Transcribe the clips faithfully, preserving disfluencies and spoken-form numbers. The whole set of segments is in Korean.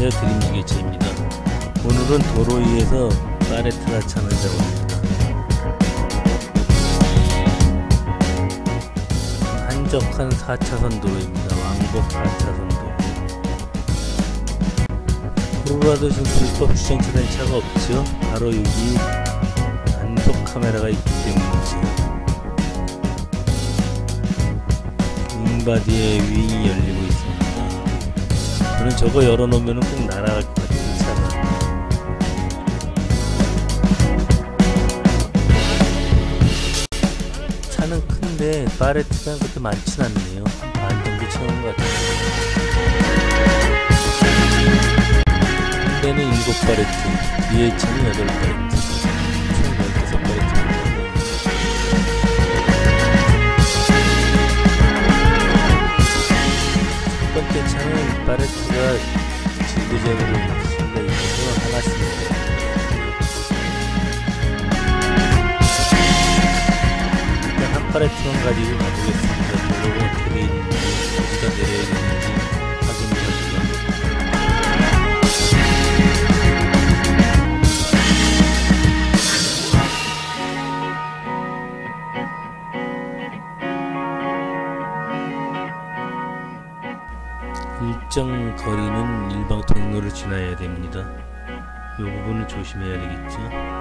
안녕하세요, 드림지게차입니다. 오늘은 도로 위에서 파레트 하차를 잡아봅니다. 한적한 사 차선 도로입니다. 왕복 사 차선 도로. 도로라도 지금 불법 주행 차된 차가 없죠. 바로 여기 단속 카메라가 있기 때문이죠. 윙바디에 윙이 열리고 있습니다. 저는 저거 열어놓으면 꼭 날아갈 것 같아요, 차가. 차는 큰데 파레트가 그렇게 많진 않네요. 한 반 정도 채우는 것 같아요. 한대는 일곱 파레트, 뒤에 차는 여덟 파레트, 총 열다섯 파레트입니다. 첫 번째 차는 파레트가 지그재그로 쏠려 있어서 하나씩 일단 한 파레트만 가지고 가보겠습니다. 도로가 어떻게 있는지, 어디다 내려야 되는지 확인을 해보죠. 일정 거리는 일방 통로를 지나야 됩니다. 이 부분은 조심해야 되겠죠.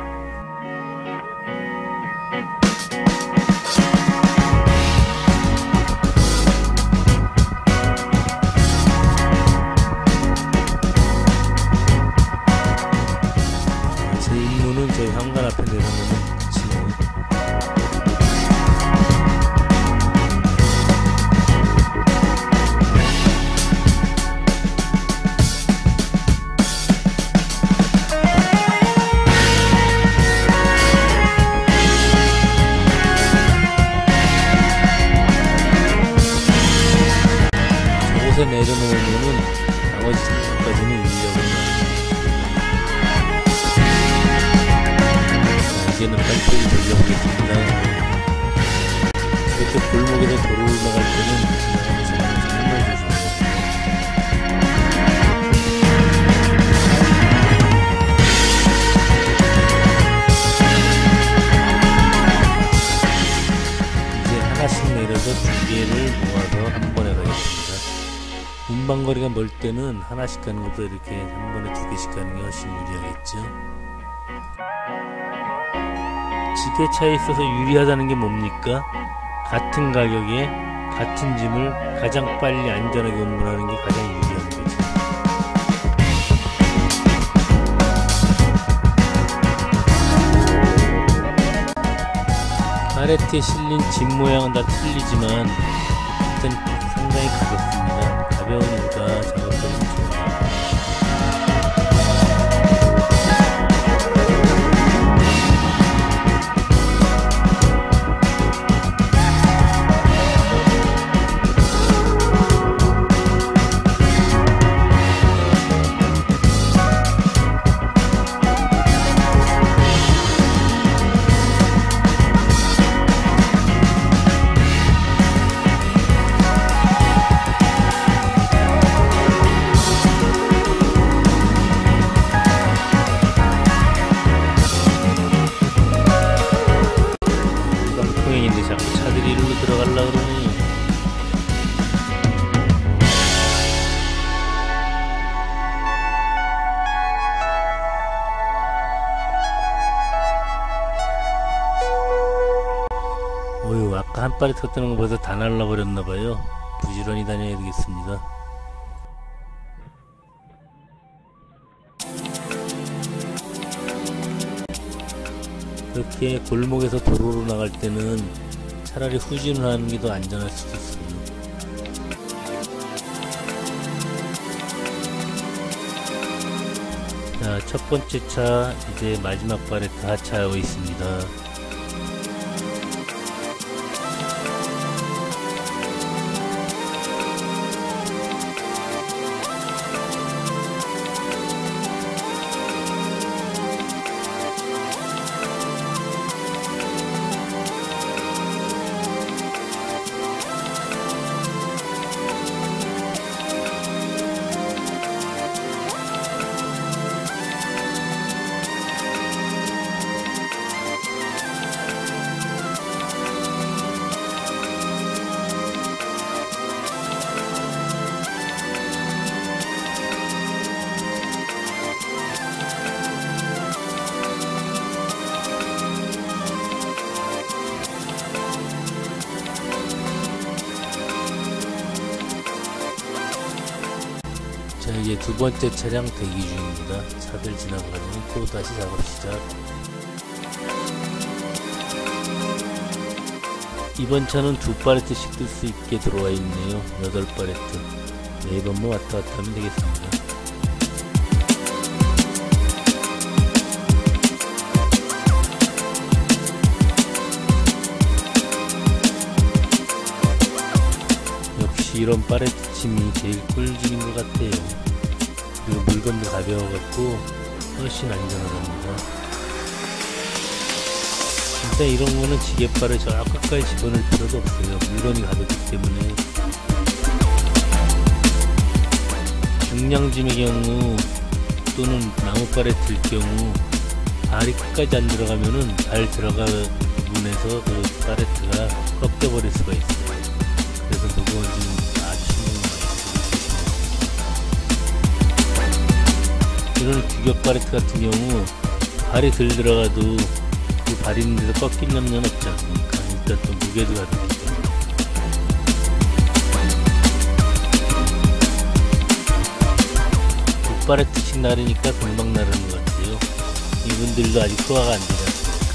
제 임무는 저희 현관 앞에 내려놓으면 끝이에요. 저곳에 내려놓으면은 나머지 차까지는 인력을 이제는 빨리빨리 돌려보겠습니다. 이렇게 골목에서 도로를 나갈 때는 지나가는 사람은 정말 조심해요. 이제 하나씩 내려서 두 개를 모아서 한 번에 가겠습니다. 운반거리가 멀 때는 하나씩 가는 것보다 이렇게 한 번에 두 개씩 가는 게 훨씬 유리하겠죠. 지게차에 있어서 유리하다는 게 뭡니까? 같은 가격에 같은 짐을 가장 빨리 안전하게 운반하는 게 가장 유리한 거죠. 파레트에 실린 짐 모양은 다 틀리지만 일단 상당히 가볍습니다. 가벼우니까 작업하기 좋아요. 통행인데 자꾸 차들이 이리로 들어가려고 그러니. 어휴, 아까 한 발에 탔다는 거 벌써 다 날라버렸나봐요. 부지런히 다녀야 되겠습니다. 이렇게 골목에서 도로로 나갈 때는 차라리 후진을 하는 게 더 안전할 수도 있어요. 자, 첫 번째 차 이제 마지막 파레트 하차하고 있습니다. 자, 이제 두 번째 차량 대기 중입니다. 차들 지나가면 또 다시 작업 시작. 이번 차는 두 팔레트씩 뜰 수 있게 들어와 있네요. 여덟 팔레트. 네 번만 왔다 갔다 하면 되겠습니다. 역시 이런 팔레트 침이 제일 꿀집인 것 같아요. 그리고 물건도 가벼워갖고 훨씬 안전하답니다. 진짜 이런 거는 지게발을 저 끝까지 집어넣을 필요도 없어요. 물건이 가볍기 때문에. 중량짐의 경우 또는 나무발에 들 경우 발이 끝까지 안 들어가면은 발 들어가 부분에서 그 팔레트가 꺾여버릴 수가 있어요. 그래서 그거 좀 아주 신경 많이 쓰고 이런 규격 팔레트 같은 경우 발이 들 들어가도 그 발 있는 데서 꺾일 염려는 없지 않습니까? 일단 또 무게도 가볍기 때문에. 두 팔레트씩 나르니까 금방 나르는 것 같아요. 이분들도 아직 소화가 안 되지 않습니까?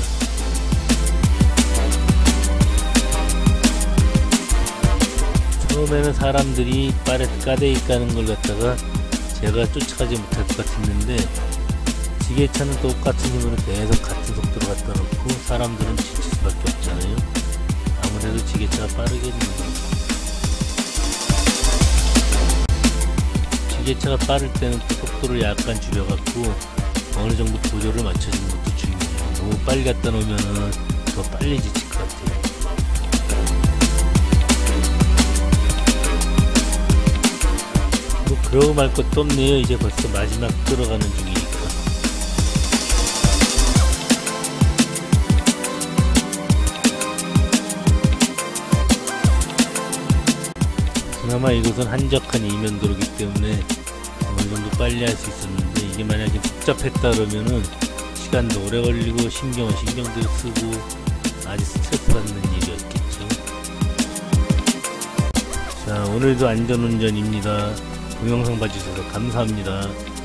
처음에는 사람들이 팔레트 까대기 까는 걸 갖다가 제가 쫓아가지 못할 것 같았는데 지게차는 똑같은 힘으로 계속 같은 속도로 갖다 놓고 사람들은 지칠 수밖에 없잖아요. 아무래도 지게차가 빠르겠네요. 지게차가 빠를 때는 또 속도를 약간 줄여갖고 어느 정도 보조를 맞춰주는 것도 중요해요. 너무 빨리 갖다 놓으면 더 빨리 지칠 것 같아요. 뭐 그러고 말 것도 없네요. 이제 벌써 마지막 들어가는 중이니까. 그나마 이곳은 한적한 이면도로기 때문에 어느 정도 빨리 할 수 있었는데 이게 만약에 복잡했다 그러면은 시간도 오래 걸리고 신경, 신경도 쓰고 아주 스트레스 받는 일이었겠죠. 자, 오늘도 안전운전입니다. 동영상 봐주셔서 감사합니다.